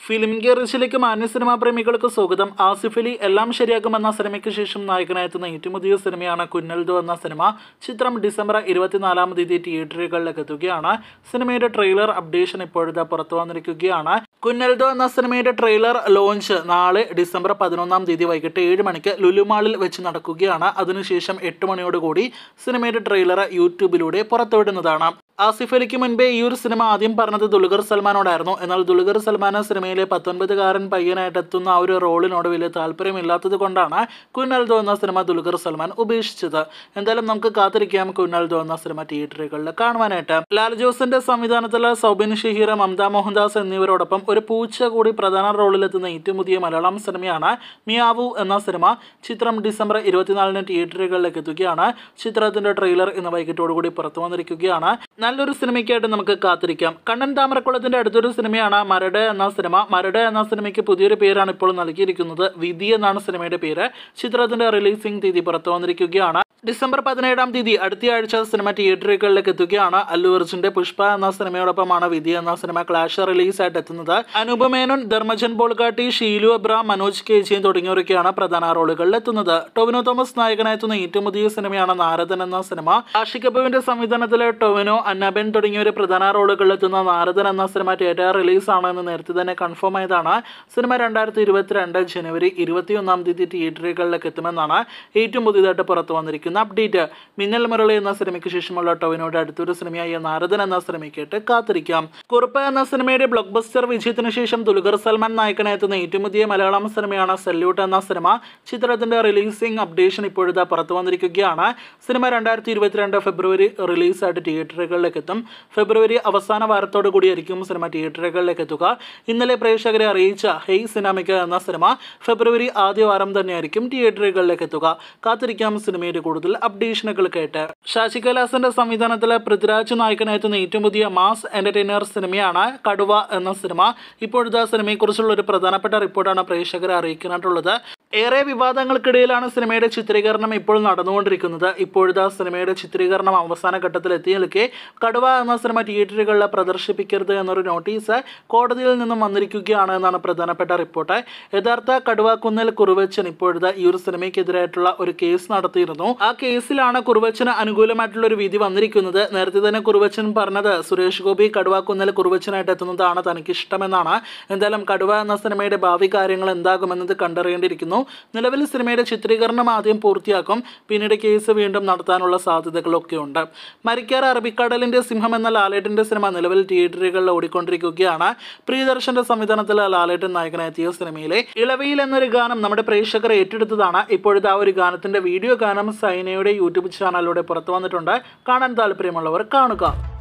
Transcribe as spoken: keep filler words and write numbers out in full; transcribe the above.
Film ഗെറിച്ചിലേക്ക് മാന്യ cinema പ്രേമികൾക്ക് സ്വാഗതം. ആസിഫ് അലി എല്ലാം ശരിയാക്കുമെന്ന സിനിമയ്ക്ക് ശേഷം നായകനായെത്തുന്ന ഏറ്റവും പുതിയ സിനിമയാണ് കുഞ്ഞൽദോ എന്ന സിനിമ. ചിത്രം ഡിസംബർ ഇരുപത്തിനാലാം തീയതി തിയേറ്ററുകളിലേക്ക് എത്തുകയാണ്. സിനിമയുടെ ട്രെയിലർ അപ്ഡേഷൻ ഇപ്പോഴത്തെ പുറത്തു വന്നിരിക്കുകയാണ്. കുഞ്ഞൽദോ എന്ന സിനിമയുടെ ട്രെയിലർ ലോഞ്ച് നാളെ ഡിസംബർ പതിനൊന്നാം തീയതി വൈകിട്ട് ഏഴ് മണിക്ക് ലുലുമാളിൽ വെച്ച് നടക്കുകയാണ്. അതിനുശേഷം എട്ട് മണിയോടുകൂടി സിനിമയുടെ ട്രെയിലർ യൂട്യൂബിലൂടെ പുറത്തുവിടുന്നതാണ്. ആസിഫ് അലിക്ക് മുൻപേ ഈ ഒരു സിനിമ ആദ്യം പറഞ്ഞത് ദുൽഖർ സൽമാനോടായിരുന്നു. എന്നാൽ ദുൽഖർ സൽമാൻ സിനിമയിലെ പത്തൊൻപതുകാരൻ പയ്യനായിട്ട് എത്തുന്ന ആ ഒരു റോളിനോട് വലിയ താല്പര്യമില്ലാത്തത് കൊണ്ടാണ് കുഞ്ഞൽദോ എന്ന സിനിമ ദുൽഖർ സൽമാൻ ഉപേക്ഷിച്ചത്. എന്തായാലും നമുക്ക് കാത്തിരിക്കാം കുഞ്ഞൽദോ എന്ന സിനിമ തിയേറ്ററുകളിൽ കാണുവാനായിട്ട്. ലാൽ ജോസിന്റെ സംവിധാനത്തിൽ സൗബിൻ ഷഹീർ, മമത മോഹൻദാസ് എന്നിവരോടൊപ്പം ഒരു പൂച്ച കൂടി പ്രധാന റോളിലെത്തുന്ന ഏറ്റവും പുതിയ മലയാളം സിനിമയാണ് മിയാവു എന്ന സിനിമ. ചിത്രം ഡിസംബർ ഇരുപത്തിനാലിന് തിയേറ്ററുകളിലേക്ക് എത്തുകയാണ്. ചിത്രത്തിന്റെ ട്രെയിലർ ഇന്ന് വൈകിട്ടോടുകൂടി പുറത്തു വന്നിരിക്കുകയാണ്. നല്ലൊരു സിനിമയ്ക്കായിട്ട് നമുക്ക് കാത്തിരിക്കാം. കണ്ണൻ താമരക്കുളത്തിന്റെ അടുത്തൊരു സിനിമയാണ് മരട് എന്ന സിനിമ. മരട് എന്ന സിനിമയ്ക്ക് പുതിയൊരു പേരാണ് ഇപ്പോൾ നൽകിയിരിക്കുന്നത്. വിധി എന്നാണ് സിനിമയുടെ പേര്. ചിത്രത്തിന്റെ റിലീസിംഗ് തീയതി പുറത്തു വന്നിരിക്കുകയാണ്. ഡിസംബർ പതിനേഴാം തീയതി അടുത്തയാഴ്ച സിനിമ തിയേറ്ററുകളിലേക്ക് എത്തുകയാണ്. അല്ലു അർജുന്റെ പുഷ്പ എന്ന സിനിമയോടൊപ്പമാണ് വിധി എന്ന സിനിമ ക്ലാഷ് റിലീസായിട്ട് എത്തുന്നത്. Anoop Menon, Dharmajan Bolgatty, Sheelu Abraham, Manoj K G തുടങ്ങിയവരൊക്കെയാണ് പ്രധാന റോളുകളിൽ എത്തുന്നത്. ടൊവിനോ തോമസ് നായകനായെത്തുന്ന ഏറ്റവും പുതിയ സിനിമയാണ് നാരദൻ എന്ന സിനിമ. ആഷിഖ് കപൂറിന്റെ സംവിധാനത്തിലെ ടൊവിനോ, അന്നബെൻ തുടങ്ങിയവർ പ്രധാന റോളുകളിലെത്തുന്ന നാരദൻ എന്ന സിനിമ തിയേറ്റർ റിലീസാണ് എന്ന് നേരത്തെ തന്നെ കൺഫേം ആയതാണ്. സിനിമ രണ്ടായിരത്തി ഇരുപത്തിരണ്ട് ജനുവരി ഇരുപത്തിയൊന്നാം തീയതി തിയേറ്ററുകളിലേക്ക് എത്തുമെന്നാണ് ഏറ്റവും പുതിയതായിട്ട് പുറത്തു വന്നിരിക്കുന്നത് അപ്ഡേറ്റ്. മിന്നൽ മുരളി എന്ന സിനിമയ്ക്ക് ശേഷമുള്ള ടൊവിനോയുടെ അടുത്തൊരു സിനിമയായ നാരദൻ എന്ന സിനിമയ്ക്കായിട്ട് കാത്തിരിക്കാം. കുറുപ്പ് എന്ന സിനിമയുടെ ബ്ലോക്ക് ബസ്റ്റർ വിജയത്തിന് ശേഷം ദുൽഖർ സൽമാൻ നായകനായെത്തുന്ന ഏറ്റവും പുതിയ മലയാളം സിനിമയാണ് സല്യൂട്ട് എന്ന സിനിമ. ചിത്രത്തിന്റെ റിലീസിംഗ് അപ്ഡേഷൻ ഇപ്പോഴത്തെ പുറത്തു വന്നിരിക്കുകയാണ്. സിനിമ രണ്ടായിരത്തി ഇരുപത്തിരണ്ട് ഫെബ്രുവരി റിലീസായിട്ട് തിയേറ്ററുകളിലേക്ക് എത്തും. ഫെബ്രുവരി അവസാന വാരത്തോടു കൂടിയായിരിക്കും സിനിമ തിയേറ്ററുകളിലേക്ക് എത്തുക. ഇന്നലെ പ്രേക്ഷകരെ അറിയിച്ച ഹെയ് സിനിമയ്ക്ക് എന്ന സിനിമ ഫെബ്രുവരി ആദ്യ വാരം തന്നെയായിരിക്കും തിയേറ്ററുകളിലേക്ക് എത്തുക. കാത്തിരിക്കാം സിനിമയുടെ കൂടുതൽ അപ്ഡേഷനുകൾ കേട്ട്. ഷാജി കൈലാസിന്റെ സംവിധാനത്തിലെ പൃഥ്വിരാജ് നായകനായെത്തുന്ന ഏറ്റവും പുതിയ മാസ് എന്റർടൈനർ സിനിമയാണ് കടുവ എന്ന സിനിമ. ഇപ്പോഴത്തെ സിനിമയെക്കുറിച്ചുള്ള ഒരു പ്രധാനപ്പെട്ട റിപ്പോർട്ടാണ് പ്രേക്ഷകരെ അറിയിക്കാനായിട്ടുള്ളത്. ഏറെ വിവാദങ്ങൾക്കിടയിലാണ് സിനിമയുടെ ചിത്രീകരണം ഇപ്പോൾ നടന്നുകൊണ്ടിരിക്കുന്നത്. ഇപ്പോഴത്തെ സിനിമയുടെ ചിത്രീകരണം അവസാന ഘട്ടത്തിൽ എത്തി നിൽക്കെ കടുവ എന്ന സിനിമ തിയേറ്ററുകളിൽ പ്രദർശിപ്പിക്കരുത് എന്നൊരു നോട്ടീസ് കോടതിയിൽ നിന്നും വന്നിരിക്കുകയാണ് എന്നാണ് പ്രധാനപ്പെട്ട റിപ്പോർട്ട്. യഥാർത്ഥ കടുവ കുന്നൽ കുറുവച്ചൻ ഇപ്പോഴത്തെ ഈ ഒരു സിനിമയ്ക്കെതിരായിട്ടുള്ള ഒരു കേസ് നടത്തിയിരുന്നു. ആ കേസിലാണ് കുറുവച്ചന് അനുകൂലമായിട്ടുള്ള ഒരു വിധി വന്നിരിക്കുന്നത്. നേരത്തെ തന്നെ കുറുവച്ചൻ പറഞ്ഞത് സുരേഷ് ഗോപി കടുവ കുന്നൽ കുറുവച്ചനായിട്ട് എത്തുന്നതാണ് തനിക്ക് ഇഷ്ടമെന്നാണ്. എന്തായാലും കടുവ എന്ന സിനിമയുടെ ഭാവി കാര്യങ്ങൾ എന്താകുമെന്നത് കണ്ടറിയേണ്ടിയിരിക്കുന്നു. നിലവിൽ സിനിമയുടെ ചിത്രീകരണം ആദ്യം പൂർത്തിയാക്കും. പിന്നീട് കേസ് വീണ്ടും നടത്താനുള്ള സാധ്യതകളൊക്കെ ഉണ്ട്. മരിക്കാർ അറബിക്കടലിന്റെ സിംഹം എന്ന ലാലേട്ടന്റെ സിനിമ നിലവിൽ തിയേറ്ററുകളിൽ ഓടിക്കൊണ്ടിരിക്കുകയാണ്. പ്രിയദർശന്റെ സംവിധാനത്തിൽ ലാലേട്ടൻ നായകനെത്തിയ സിനിമയിലെ ഇളവിയിൽ എന്നൊരു ഗാനം നമ്മുടെ പ്രേക്ഷകർ ഏറ്റെടുത്തതാണ്. ഇപ്പോഴത്തെ ആ ഒരു ഗാനത്തിന്റെ വീഡിയോ ഗാനം സൈനയുടെ യൂട്യൂബ് ചാനലിലൂടെ പുറത്തു വന്നിട്ടുണ്ട്. കാണാൻ താല്പര്യമുള്ളവർ കാണുക.